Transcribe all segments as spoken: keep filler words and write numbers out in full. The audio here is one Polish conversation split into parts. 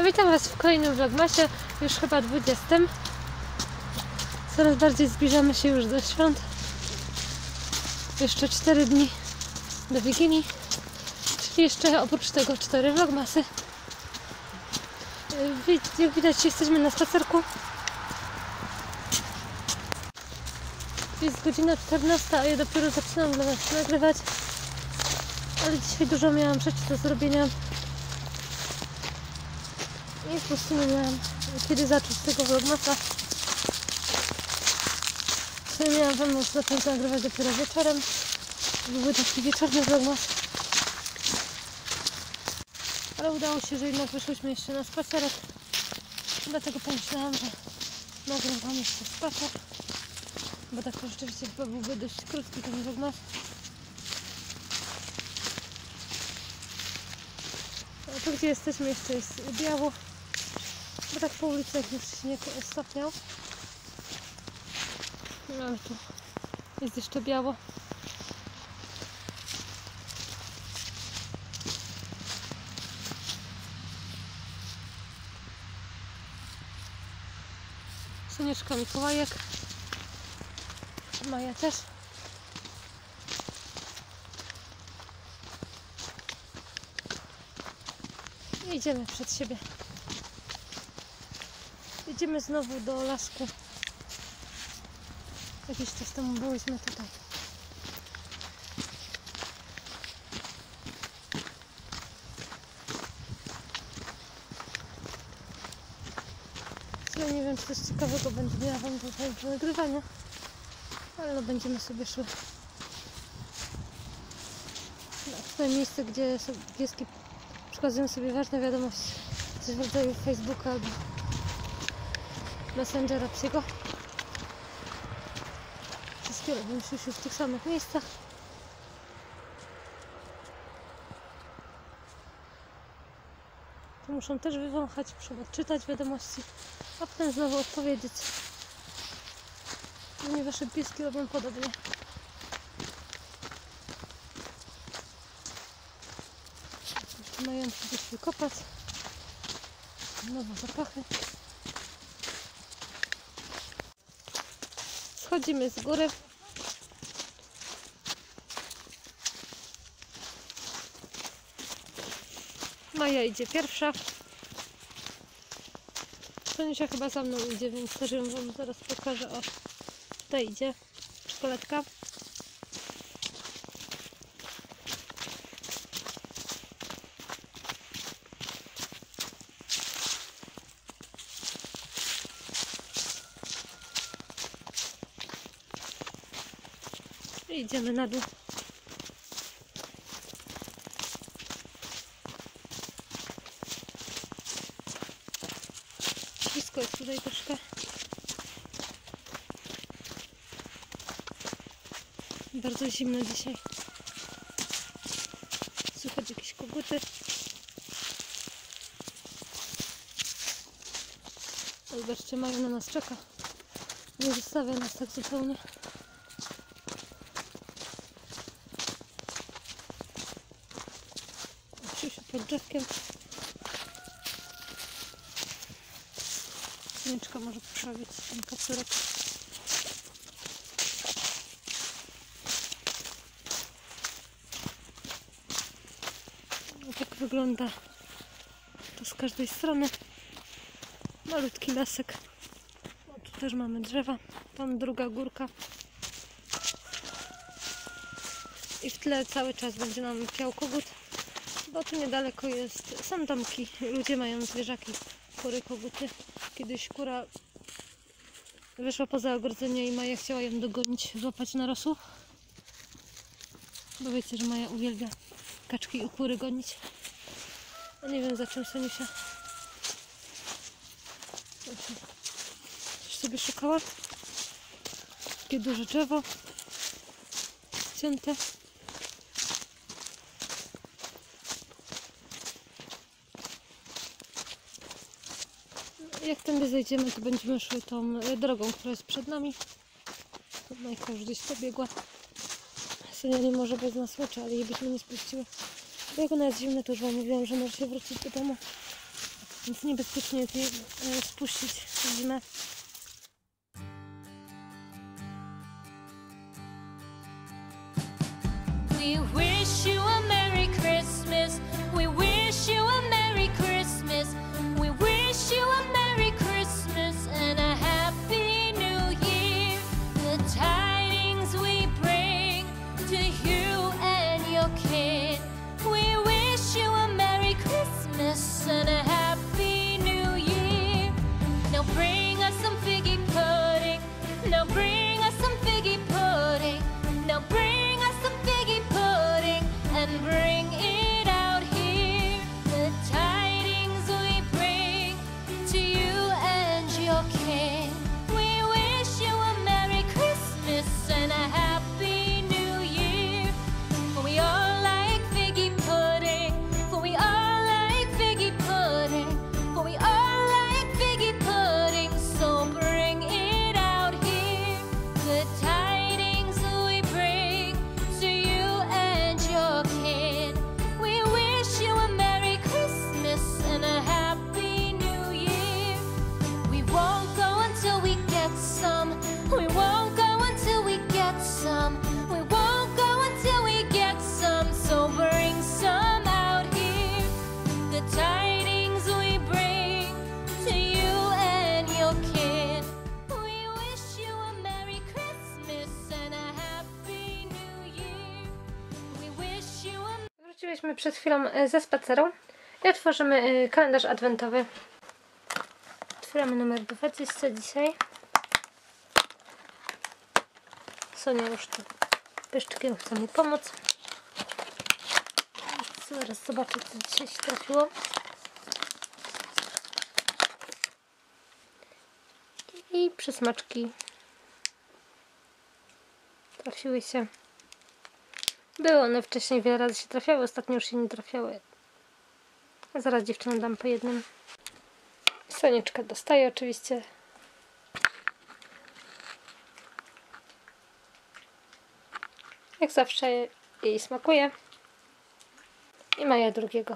No witam Was w kolejnym vlogmasie, już chyba dwudziestym. Coraz bardziej zbliżamy się już do świąt. Jeszcze cztery dni do Wigilii, czyli jeszcze oprócz tego cztery vlogmasy. Jak widać, jesteśmy na spacerku. Jest godzina czternasta, a ja dopiero zaczynam dla Was nagrywać. Ale dzisiaj dużo miałam rzeczy do zrobienia. I po prostu nie miałam kiedy zacząć tego vlogmasa. Co miałam Wam zacząć nagrywać dopiero wieczorem. Byłby taki wieczorny vlogmas. Ale udało się, że jednak wyszłyśmy jeszcze na spacerek. Dlatego pomyślałam, że nagram Wam jeszcze spacer. Bo tak to rzeczywiście chyba byłby dość krótki ten vlogmas. A tu, gdzie jesteśmy, jeszcze jest biało. Bo tak po ulicach już śnieg stopniał. No ale tu jest jeszcze biało. Sonieczka Mikołajek. Maja też. I idziemy przed siebie. Idziemy znowu do lasku. Jakiś czas temu byliśmy tutaj. Ja nie wiem, czy coś ciekawego będzie miała Wam tutaj do nagrywania, ale no będziemy sobie szły w to miejsce, gdzie pieski przekazują sobie ważne wiadomości, coś w rodzaju Facebooka albo Messengera psiego. Wszystkie robią się w tych samych miejscach. Tu muszą też wywąchać, muszą odczytać wiadomości, a potem znowu odpowiedzieć. Mnie wasze pieski robią podobnie. Jeszcze mają gdzieś wykopać. Nowe zapachy. Schodzimy z góry. Maja idzie pierwsza. Sonia chyba za mną idzie, więc też ją Wam zaraz pokażę. O, tutaj idzie czekoladka. I idziemy na dół. Blisko jest tutaj troszkę. Bardzo zimno dzisiaj. Słychać jakieś koguty. Zobaczcie, Maja na nas czeka. Nie zostawia nas tak zupełnie. Krzysiu pod drzewkiem. Sonieczka może poprawić ten kapturek. No tak wygląda to z każdej strony. Malutki lasek. O, tu też mamy drzewa. Tam druga górka. I w tle cały czas będzie nam piał kogut. Bo tu niedaleko jest, są domki. Ludzie mają zwierzaki, kury, koguty. Kiedyś kura wyszła poza ogrodzenie i Maja chciała ją dogonić, złapać na rosół. Bo wiecie, że Maja uwielbia kaczki i kury gonić. A nie wiem, za czym Soniusia coś sobie szukała. Takie duże drzewo ścięte. Jak tędy zejdziemy, to będziemy szły tą drogą, która jest przed nami. Majka już gdzieś pobiegła. Sonia nie może bez nas łączy, ale jej byśmy nie spuściły. Bo jak ona jest zimna, to już Wam mówiłam, że może się wrócić do domu. więc niebezpiecznie jest je e, spuścić w zimę. We wish you a Merry Christmas. We wish you a Merry Christmas. We wish you a Merry Christmas and a Happy New Year. The tidings we bring to you and your kin. We wish you a Merry Christmas and a Happy New Year. Now bring us some figgy pudding. Now bring us some figgy pudding. Now bring us some figgy pudding and bring it out here. The tidings we bring to you and your kin. We wish you a Merry Christmas and a Happy New Year. For we all like figgy pudding. For we all like figgy pudding. For we all like figgy pudding. So bring it out here. The tidings we bring to you and your kin. We wish you a Merry Christmas and a Happy New Year. We won't go until we get some. We won't go until we get some. We won't go until we get some. So bring some out here. The tidings we bring to you and your kin. We wish you a Merry Christmas and a Happy New Year. We wish you a Wróciłyśmy przed chwilą e, ze spaceru i otworzymy e, kalendarz adwentowy. Otwieramy numer dwadzieścia dzisiaj. Sonia już tu pyszczkiem chce mi pomóc. Zaraz zobaczę, co dzisiaj się trafiło. I przysmaczki trafiły się. Były one wcześniej, wiele razy się trafiały, ostatnio już się nie trafiały. A zaraz dziewczynom dam po jednym. Sonieczka dostaje oczywiście. Jak zawsze jej smakuje. I Maja drugiego.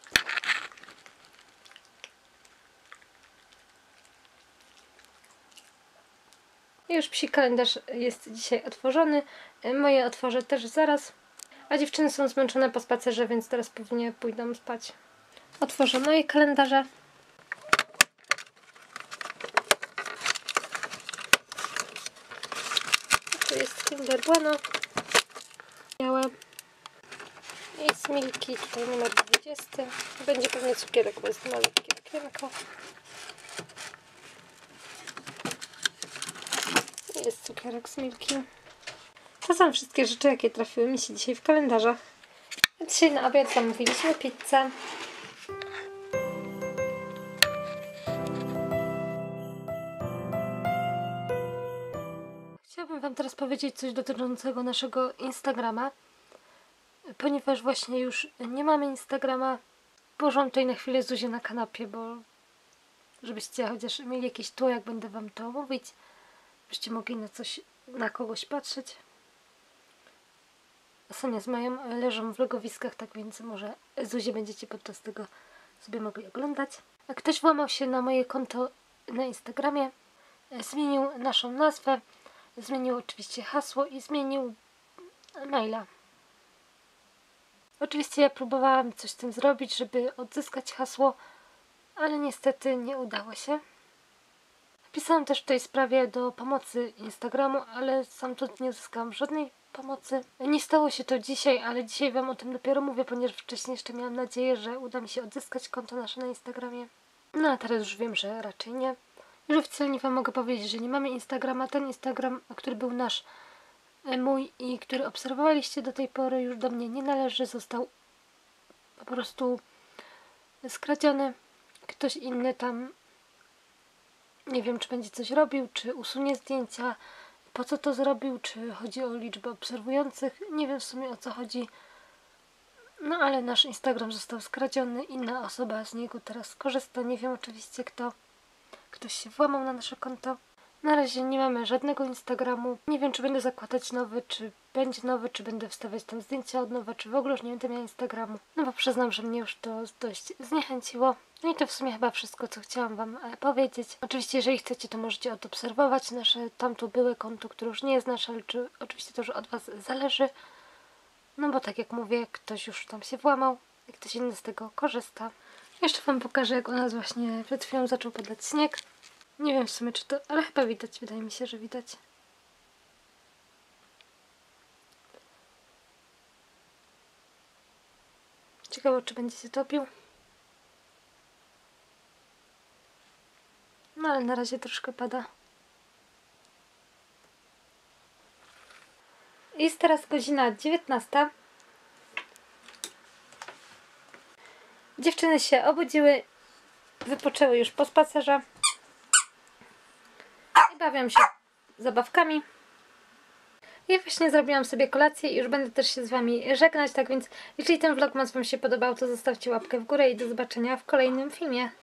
Już psi kalendarz jest dzisiaj otworzony. Moje otworzę też zaraz. A dziewczyny są zmęczone po spacerze, więc teraz pewnie pójdą spać. Otworzę moje kalendarze. Tu jest Kinder Bueno. Białe. I z Milki, tutaj numer dwudziesty. Będzie pewnie cukierek, bo jest malutkie okienko. Jest cukierek z Milki. To są wszystkie rzeczy, jakie trafiły mi się dzisiaj w kalendarzach. Dzisiaj na obiad zamówiliśmy pizzę. Chciałabym Wam teraz powiedzieć coś dotyczącego naszego Instagrama. Ponieważ właśnie już nie mamy Instagrama, położę tutaj na chwilę Zuzię na kanapie, bo żebyście chociaż mieli jakieś tło, jak będę Wam to mówić, żebyście mogli na coś, na kogoś patrzeć. Sonia z Mają leżą w legowiskach, tak więc może Zuzię będziecie podczas tego sobie mogli oglądać. A ktoś włamał się na moje konto na Instagramie, zmienił naszą nazwę, zmienił oczywiście hasło i zmienił maila. Oczywiście ja próbowałam coś z tym zrobić, żeby odzyskać hasło, ale niestety nie udało się. Pisałam też w tej sprawie do pomocy Instagramu, ale stamtąd nie uzyskałam żadnej pomocy. Nie stało się to dzisiaj, ale dzisiaj Wam o tym dopiero mówię, ponieważ wcześniej jeszcze miałam nadzieję, że uda mi się odzyskać konto nasze na Instagramie. No a teraz już wiem, że raczej nie. Już oficjalnie Wam mogę powiedzieć, że nie mamy Instagrama. Ten Instagram, który był nasz, mój i który obserwowaliście do tej pory, już do mnie nie należy. Został po prostu skradziony. Ktoś inny tam, nie wiem, czy będzie coś robił, czy usunie zdjęcia, po co to zrobił, czy chodzi o liczbę obserwujących. Nie wiem w sumie, o co chodzi. No ale nasz Instagram został skradziony, inna osoba z niego teraz korzysta. Nie wiem oczywiście kto. Ktoś się włamał na nasze konto. Na razie nie mamy żadnego Instagramu. Nie wiem, czy będę zakładać nowy, czy będzie nowy, czy będę wstawiać tam zdjęcia od nowa, czy w ogóle już nie będę miała Instagramu. No bo przyznam, że mnie już to dość zniechęciło. No i to w sumie chyba wszystko, co chciałam Wam e, powiedzieć. Oczywiście, jeżeli chcecie, to możecie odobserwować nasze tamto byłe konto, które już nie jest nasze, ale czy, oczywiście to już od Was zależy. No bo tak jak mówię, ktoś już tam się włamał i ktoś inny z tego korzysta. Jeszcze Wam pokażę, jak u nas właśnie przed chwilą zaczął padać śnieg. Nie wiem w sumie, czy to... ale chyba widać, wydaje mi się, że widać. Ciekawe, czy będzie się topił. No ale na razie troszkę pada. Jest teraz godzina dziewiętnasta. Dziewczyny się obudziły, wypoczęły już po spacerze i bawią się zabawkami. Ja właśnie zrobiłam sobie kolację i już będę też się z Wami żegnać, tak więc jeżeli ten vlogmas Wam się podobał, to zostawcie łapkę w górę i do zobaczenia w kolejnym filmie.